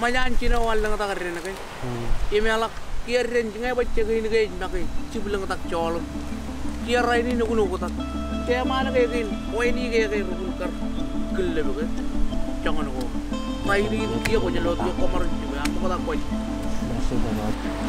manyan Cina wala nga takarin na kayo. Imelak kiarin ngay baca kayo ni kayo na kayo cibilang tak colok. Kiaray ni nugunugo tak. Kaya mana kayo kayo, o ini kayo rukar gila ba kayo. Jangan ako. Tayo ni dia ko jalot yung kamarin juga. Ako kata ko. Masuk banget.